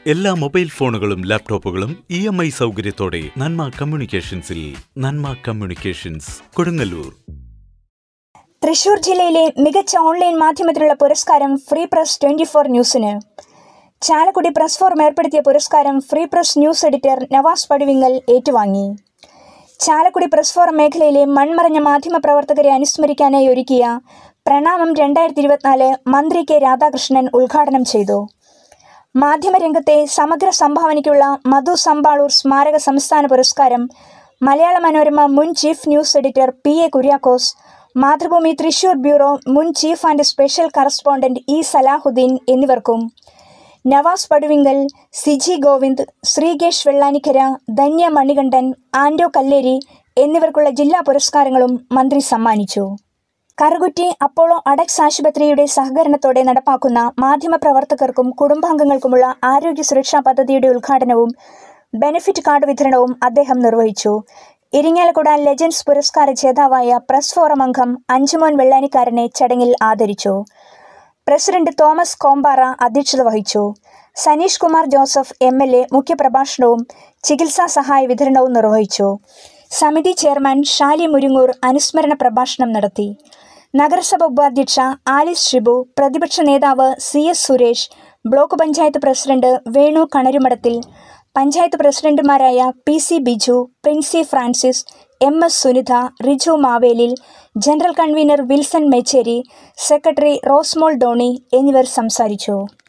എല്ലാ മൊബൈൽ ഫോണുകളും ലാപ്ടോപ്പുകളും EMI സൗകര്യത്തോടെ നന്മ കമ്മ്യൂണിക്കേഷൻസിൽ. നന്മ കമ്മ്യൂണിക്കേഷൻസ്, കൊടുങ്ങല്ലൂർ. തൃശൂർ ജില്ലയിലെ മികച്ച ഓൺലൈൻ മാധ്യമത്തിനുള്ള പുരസ്കാരം ഫ്രീ പ്രസ് 24 ന്യൂസിന്. ചാലക്കുടി പ്രസ് ഫോറം ഏർപ്പെടുത്തിയ പുരസ്കാരം free press news editor Navas Padivingal ഏറ്റുവാങ്ങി. ചാലക്കുടി പ്രസ് ഫോറം മേഖലയിലെ മൺമറഞ്ഞ മാധ്യമ പ്രവർത്തകരെ അനുസ്മരിക്കാനായി ഒരുക്കിയ പ്രണാമം 2024 മന്ത്രി കെ രാധാകൃഷ്ണൻ ഉദ്ഘാടനം ചെയ്തു. മാധ്യമരംഗത്തെ സമഗ്ര സംഭാവനയ്ക്കുള്ള മധു സമ്പാളൂർ സ്മാരക സംസ്ഥാന പുരസ്കാരം മലയാള മനോരമ മുൻ chief news editor PA Kuriakose, Mathrubhumi Thrissur bureau മുൻ chief and special correspondent E Salahuddin എന്നിവർക്കും, നവാസ് പടുവിങ്കൽ, സിജി ഗോവിന്ദ്, ശ്രീകേഷ് വെള്ളാനിക്കര, ധന്യ മണികണ്ഠൻ, ആൻഡോ കല്ലേരി എന്നിവർക്കുള്ള ജില്ലാ പുരസ്കാരങ്ങളും മന്ത്രി സമ്മാനിച്ചു. കറുകുറ്റി അപ്പോളോ അഡക്സ് ആശുപത്രിയുടെ സഹകരണത്തോടെ നടപ്പാക്കുന്ന മാധ്യമപ്രവർത്തകർക്കും കുടുംബാംഗങ്ങൾക്കുമുള്ള ആരോഗ്യ സുരക്ഷാ പദ്ധതിയുടെ ഉദ്ഘാടനവും ബെനിഫിറ്റ് കാർഡ് വിതരണവും അദ്ദേഹം നിർവഹിച്ചു. ഇരിങ്ങാലക്കുട ലെജൻഡ്സ് പുരസ്കാര ജേതാവായ പ്രസ് ഫോറം അംഗം അഞ്ചുമോൻ വെള്ളാനിക്കാരനെ ചടങ്ങിൽ ആദരിച്ചു. പ്രസിഡന്റ് തോമസ് കോമ്പാറ അധ്യക്ഷത വഹിച്ചു. സനീഷ് കുമാർ ജോസഫ് MLA മുഖ്യപ്രഭാഷണവും ചികിത്സാ സഹായ വിതരണവും നിർവഹിച്ചു. സമിതി ചെയർമാൻ ഷാലി മുരിങ്ങൂർ അനുസ്മരണ പ്രഭാഷണം നടത്തി. നഗരസഭ ഉപാധ്യക്ഷ ആലിസ് ഷിബു, പ്രതിപക്ഷ നേതാവ് CS Suresh, block panchayat president Venu Kanarumadathil, panchayat പ്രസിഡന്റുമാരായ PC Biju, Princy Francis, MS Sunitha, Riju Mavelil, general convener Wilson Mecheri, secretary Rosemol Doni എന്നിവർ സംസാരിച്ചു.